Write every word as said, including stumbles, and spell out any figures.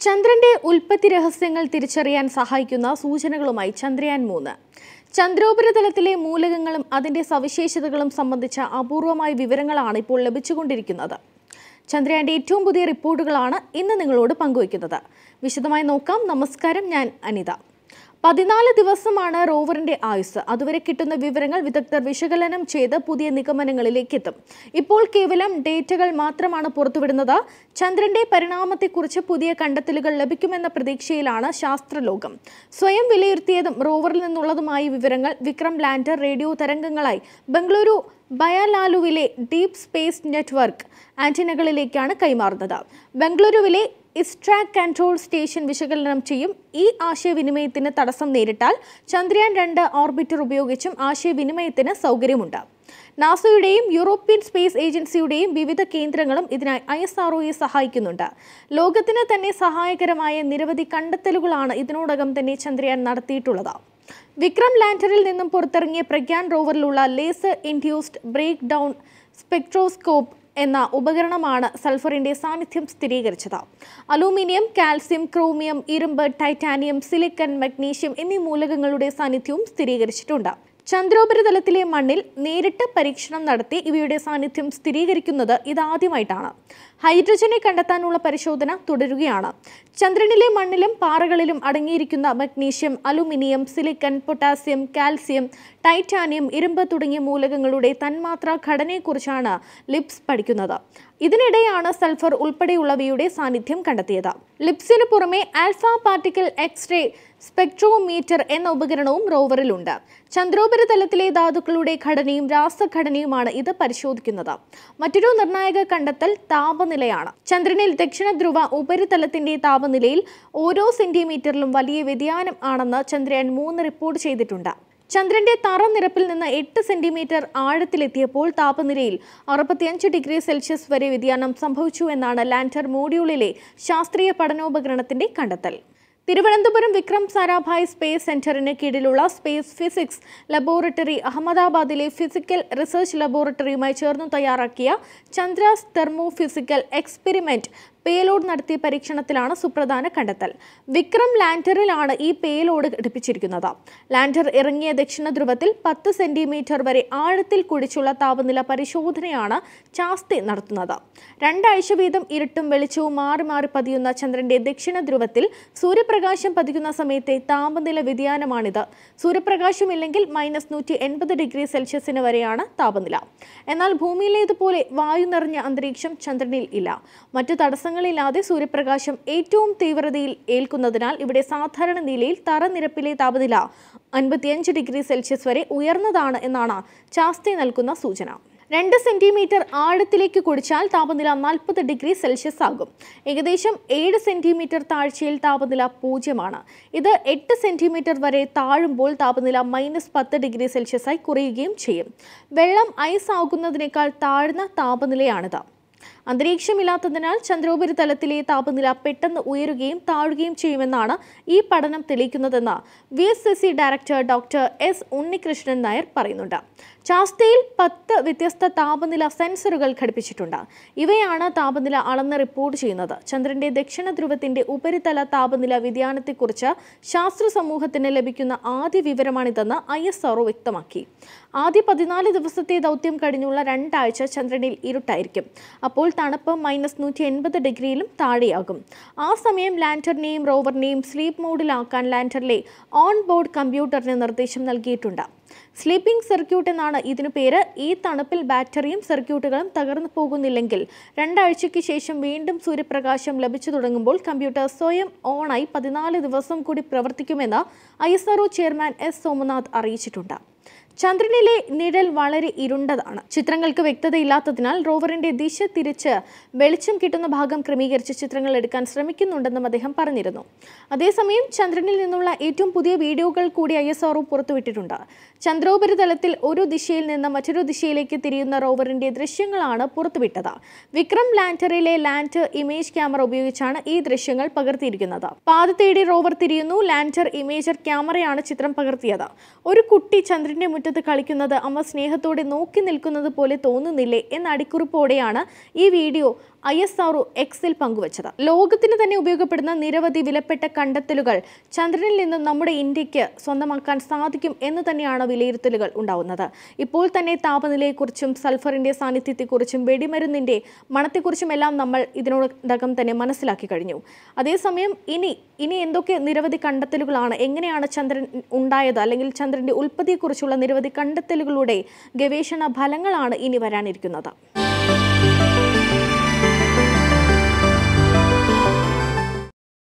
ചന്ദ്രന്റെ ഉൽപ്പത്തി രഹസ്യങ്ങൾ തിരിച്ചറിയാൻ സഹായിക്കുന്ന സൂചനകളുമായി ചന്ദ്രയാൻ മൂന്ന്. ചന്ദ്രോപരിതലത്തിലെ മൂലകങ്ങളും അതിന്റെ സവിശേഷതകളും സംബന്ധിച്ച അപൂർവമായ വിവരങ്ങളാണ് ഇപ്പോൾ ലഭിച്ചുകൊണ്ടിരിക്കുന്നത്. ചന്ദ്രയാന്റെ ഏറ്റവും പുതിയ റിപ്പോർട്ടുകളാണ് ഇന്ന് നിങ്ങളോട് പങ്കുവയ്ക്കുന്നത്. വിശദമായി നോക്കാം. നമസ്കാരം, ഞാൻ അനിത. പതിനാല് ദിവസമാണ് റോവറിന്റെ ആയുസ്. അതുവരെ കിട്ടുന്ന വിവരങ്ങൾ വിദഗ്ധർ വിശകലനം ചെയ്ത് പുതിയ നിഗമനങ്ങളിലേക്ക് എത്തും. ഇപ്പോൾ കേവലം ഡേറ്റകൾ മാത്രമാണ് പുറത്തുവിടുന്നത്. ചന്ദ്രന്റെ പരിണാമത്തെക്കുറിച്ച് പുതിയ കണ്ടെത്തലുകൾ ലഭിക്കുമെന്ന പ്രതീക്ഷയിലാണ് ശാസ്ത്രലോകം. സ്വയം വിലയിരുത്തിയതും റോവറിൽ നിന്നുള്ളതുമായ വിവരങ്ങൾ വിക്രം ലാൻഡർ റേഡിയോ തരംഗങ്ങളായി ബംഗളൂരു ബയാലാലുവിലെ ഡീപ് സ്പേസ് നെറ്റ്വർക്ക് ആന്റിനകളിലേക്കാണ് കൈമാറുന്നത്. ബംഗളൂരുവിലെ isro കൺട്രോൾ സ്റ്റേഷൻ വിശകലനം ചെയ്യും. ഈ ആശയവിനിമയത്തിന് തടസ്സം നേരിട്ടാൽ ചന്ദ്രയാൻ രണ്ട് ഓർബിറ്റർ ഉപയോഗിച്ചും ആശയവിനിമയത്തിന് സൗകര്യമുണ്ട്. നാസയുടെയും യൂറോപ്യൻ സ്പേസ് ഏജൻസിയുടെയും വിവിധ കേന്ദ്രങ്ങളും ഇതിനായി ഐ എസ് ആർ ഒയെ സഹായിക്കുന്നുണ്ട്. ലോകത്തിന് തന്നെ സഹായകരമായ നിരവധി കണ്ടെത്തലുകളാണ് ഇതിനോടകം തന്നെ ചന്ദ്രയാൻ നടത്തിയിട്ടുള്ളത്. വിക്രം ലാൻഡറിൽ നിന്നും പുറത്തിറങ്ങിയ പ്രഗ്യാൻ റോവറിലുള്ള laser induced breakdown spectroscope എന്ന ഉപകരണമാണ് സൾഫറിന്റെ സാന്നിധ്യം സ്ഥിരീകരിച്ചത്. അലൂമിനിയം, കാൽസ്യം, ക്രോമിയം, ഇരുമ്പ്, ടൈറ്റാനിയം, സിലിക്കൺ, മഗ്നീഷ്യം എന്നീ മൂലകങ്ങളുടെ സാന്നിധ്യവും സ്ഥിരീകരിച്ചിട്ടുണ്ട്. ചന്ദ്രോപരിതലത്തിലെ മണ്ണിൽ നേരിട്ട് പരീക്ഷണം നടത്തി ഇവയുടെ സാന്നിധ്യം സ്ഥിരീകരിക്കുന്നത് ഇതാദ്യമായിട്ടാണ്. ഹൈഡ്രജനെ കണ്ടെത്താനുള്ള പരിശോധന തുടരുകയാണ്. ചന്ദ്രനിലെ മണ്ണിലും പാറകളിലും അടങ്ങിയിരിക്കുന്ന magnesium, aluminium, silicon, potassium, calcium, titanium, ഇരുമ്പ് തുടങ്ങിയ മൂലകങ്ങളുടെ തന്മാത്രാ ഘടനയെക്കുറിച്ചാണ് ലിപ്സ് പഠിക്കുന്നത്. ഇതിനിടെയാണ് സൾഫർ ഉൾപ്പെടെയുള്ളവയുടെ സാന്നിധ്യം കണ്ടെത്തിയത്. ലിപ്സിന് പുറമെ ആൽഫ പാർട്ടിക്കിൾ എക്സ്റേ സ്പെക്ട്രോമീറ്റർ എന്ന ഉപകരണവും റോവറിലുണ്ട്. ചന്ദ്രോപരിതലത്തിലെ ധാതുക്കളുടെ ഘടനയും രാസഘടനയുമാണ് ഇത് പരിശോധിക്കുന്നത്. മറ്റൊരു നിർണായക കണ്ടെത്തൽ താപനിലയാണ്. ചന്ദ്രനിൽ ദക്ഷിണ ധ്രുവ ഉപരിതലത്തിന്റെ താപനിലയിൽ ഓരോ സെന്റിമീറ്ററിലും വലിയ വ്യതിയാനം ആണെന്ന് ചന്ദ്രയാൻ മൂന്ന് റിപ്പോർട്ട് ചെയ്തിട്ടുണ്ട്. ചന്ദ്രന്റെ തറ നിരപ്പിൽ നിന്ന് എട്ട് സെന്റിമീറ്റർ ആഴത്തിലെത്തിയപ്പോൾ താപനിലയിൽ അറുപത്തിയഞ്ച് ഡിഗ്രി സെൽഷ്യസ് വരെ വ്യതിയാനം സംഭവിച്ചു എന്നാണ് ലാൻഡർ മോഡ്യൂളിലെ ശാസ്ത്രീയ പഠനോപകരണത്തിന്റെ കണ്ടെത്തൽ. തിരുവനന്തപുരം വിക്രം സാരാഭായ് സ്പേസ് സെന്ററിന് കീഴിലുള്ള സ്പേസ് ഫിസിക്സ് ലബോറട്ടറി അഹമ്മദാബാദിലെ ഫിസിക്കൽ റിസർച്ച് ലബോറട്ടറിയുമായി ചേർന്ന് തയ്യാറാക്കിയ Chandra's thermo physical experiment payload നടത്തിയ പരീക്ഷണത്തിലാണ് സുപ്രധാന കണ്ടെത്തൽ. വിക്രം ലാൻഡറിലാണ് ഈ പേലോഡ് ഘടിപ്പിച്ചിരിക്കുന്നത്. ലാൻഡർ ഇറങ്ങിയ ദക്ഷിണ ധ്രുവത്തിൽ പത്ത് സെന്റിമീറ്റർ വരെ ആഴത്തിൽ കുഴിച്ചുള്ള താപനില പരിശോധനയാണ് ശാസ്ത്രി നടത്തുന്നത്. രണ്ടാഴ്ച വീതം ഇരുട്ടും വെളിച്ചവും മാറി മാറി പതിയുന്ന ചന്ദ്രന്റെ ദക്ഷിണ ധ്രുവത്തിൽ സൂര്യപ്രകാശം പതിക്കുന്ന സമയത്തെ താപനില വ്യതിയാനമാണിത്. സൂര്യപ്രകാശമില്ലെങ്കിൽ മൈനസ് നൂറ്റി എൺപത് ഡിഗ്രി സെൽഷ്യസിന് വരെയാണ് താപനില. എന്നാൽ ഭൂമിയിലേതുപോലെ വായു നിറഞ്ഞ അന്തരീക്ഷം ചന്ദ്രനിൽ ഇല്ല. മറ്റു തടസ്സങ്ങൾ ില്ലാതെ സൂര്യപ്രകാശം ഏറ്റവും തീവ്രതയിൽ ഏൽക്കുന്നതിനാൽ ഇവിടെ സാധാരണ നിലയിൽ തറ നിരപ്പിലെ താപനില അൻപത്തിയഞ്ച് ഡിഗ്രി സെൽഷ്യസ് വരെ ഉയർന്നതാണ് എന്നാണ് ശാസ്ത്രി നൽകുന്ന സൂചന. രണ്ട് സെന്റിമീറ്റർ ആഴത്തിലേക്ക് കുടിച്ചാൽ താപനില നാൽപ്പത് ഡിഗ്രി സെൽഷ്യസ് ആകും. ഏകദേശം ഏഴ് സെന്റിമീറ്റർ താഴ്ചയിൽ താപനില പൂജ്യമാണ്. ഇത് എട്ട് സെന്റിമീറ്റർ വരെ താഴുമ്പോൾ താപനില മൈനസ് പത്ത് ഡിഗ്രി സെൽഷ്യസായി കുറയുകയും ചെയ്യും. വെള്ളം ഐസ് ആകുന്നതിനേക്കാൾ താഴ്ന്ന താപനിലയാണിത്. അന്തരീക്ഷമില്ലാത്തതിനാൽ ചന്ദ്രോപരിതലത്തിലെ താപനില പെട്ടെന്ന് ഉയരുകയും താഴുകയും ചെയ്യുമെന്നാണ് ഈ പഠനം തെളിയിക്കുന്നതെന്ന് V S S C director doctor S Unnikrishnan Nair പറയുന്നുണ്ട്. ശാസ്ത്രയിൽ പത്ത് വ്യത്യസ്ത താപനില സെൻസറുകൾ ഘടിപ്പിച്ചിട്ടുണ്ട്. ഇവയാണ് താപനില അളന്ന് റിപ്പോർട്ട് ചെയ്യുന്നത്. ചന്ദ്രന്റെ ദക്ഷിണ ധ്രുവത്തിന്റെ ഉപരിതല താപനില വ്യതിയാനത്തെക്കുറിച്ച് ശാസ്ത്ര സമൂഹത്തിന് ലഭിക്കുന്ന ആദ്യ വിവരമാണിതെന്ന് ഐ എസ് ആർ ഒ വ്യക്തമാക്കി. ആദ്യ പതിനാല് ദിവസത്തെ ദൗത്യം കഴിഞ്ഞുള്ള രണ്ടാഴ്ച ചന്ദ്രനിൽ ഇരുട്ടായിരിക്കും. അപ്പോൾ തണുപ്പ് മൈനസ് നൂറ്റി എൺപത് ഡിഗ്രിയിലും താഴെയാകും. ആ സമയം ലാൻഡറിനെയും റോവറിനെയും സ്ലീപ്പ് മോഡിലാക്കാൻ ലാൻഡറിലെ ഓൺ ബോർഡ് കമ്പ്യൂട്ടറിന് നിർദ്ദേശം നൽകിയിട്ടുണ്ട്. സ്ലീപ്പിംഗ് സർക്യൂട്ട് എന്നാണ് ഇതിനു പേര്. ഈ തണുപ്പിൽ ബാറ്ററിയും സർക്യൂട്ടുകളും തകർന്നു പോകുന്നില്ലെങ്കിൽ രണ്ടാഴ്ചയ്ക്ക് ശേഷം വീണ്ടും സൂര്യപ്രകാശം ലഭിച്ചു തുടങ്ങുമ്പോൾ കമ്പ്യൂട്ടർ സ്വയം ഓണായി പതിനാല് ദിവസം കൂടി പ്രവർത്തിക്കുമെന്ന് I S R O chairman S Somanath അറിയിച്ചിട്ടുണ്ട്. ചന്ദ്രനിലെ നിഴൽ വളരെ ഇരുണ്ടതാണ്. ചിത്രങ്ങൾക്ക് വ്യക്തതയില്ലാത്തതിനാൽ റോവറിന്റെ ദിശ തിരിച്ച് വെളിച്ചം കിട്ടുന്ന ഭാഗം ക്രമീകരിച്ച് ചിത്രങ്ങൾ എടുക്കാൻ ശ്രമിക്കുന്നുണ്ടെന്നും അദ്ദേഹം പറഞ്ഞിരുന്നു. അതേസമയം ചന്ദ്രനിൽ നിന്നുള്ള ഏറ്റവും പുതിയ വീഡിയോകൾ കൂടി ഐ എസ് ആർ ഒ പുറത്തുവിട്ടിട്ടുണ്ട്. ചന്ദ്രോപരിതലത്തിൽ ഒരു ദിശയിൽ നിന്ന് മറ്റൊരു ദിശയിലേക്ക് തിരിയുന്ന റോവറിന്റെ ദൃശ്യങ്ങളാണ് പുറത്തുവിട്ടത്. വിക്രം ലാൻഡറിലെ ലാൻഡർ ഇമേജ് ക്യാമറ ഉപയോഗിച്ചാണ് ഈ ദൃശ്യങ്ങൾ പകർത്തിയിരിക്കുന്നത്. പാത തേടി റോവർ തിരിയുന്നു. ലാൻഡർ ഇമേജർ ക്യാമറയാണ് ചിത്രം പകർത്തിയത്. ഒരു കുട്ടി ചന്ദ്രന്റെ മുറ്റത്ത് കളിക്കുന്നത് അമ്മ സ്നേഹത്തോടെ നോക്കി നിൽക്കുന്നത് പോലെ തോന്നുന്നില്ലേ എന്ന അടിക്കുറിപ്പോടെയാണ് ഈ video I S R O എക്സിൽ പങ്കുവച്ചത്. ലോകത്തിന് തന്നെ ഉപയോഗപ്പെടുന്ന നിരവധി വിലപ്പെട്ട കണ്ടെത്തലുകൾ ചന്ദ്രനിൽ നിന്നും നമ്മുടെ ഇന്ത്യക്ക് സ്വന്തമാക്കാൻ സാധിക്കും എന്ന് തന്നെയാണ് വിലയിരുത്തലുകൾ ഉണ്ടാവുന്നത്. ഇപ്പോൾ തന്നെ താപനിലയെക്കുറിച്ചും സൾഫറിന്റെ സാന്നിധ്യത്തെക്കുറിച്ചും വെടിമരുന്നിന്റെ മണത്തെക്കുറിച്ചും എല്ലാം നമ്മൾ ഇതിനോടകം തന്നെ മനസ്സിലാക്കി കഴിഞ്ഞു. അതേസമയം ഇനി ഇനി എന്തൊക്കെ നിരവധി കണ്ടെത്തലുകളാണ്, എങ്ങനെയാണ് ചന്ദ്രൻ ഉണ്ടായത്, അല്ലെങ്കിൽ ചന്ദ്രന്റെ ഉൽപ്പത്തിയെക്കുറിച്ചുള്ള നിരവധി കണ്ടെത്തലുകളുടെ ഗവേഷണ ഫലങ്ങളാണ് ഇനി വരാനിരിക്കുന്നത്.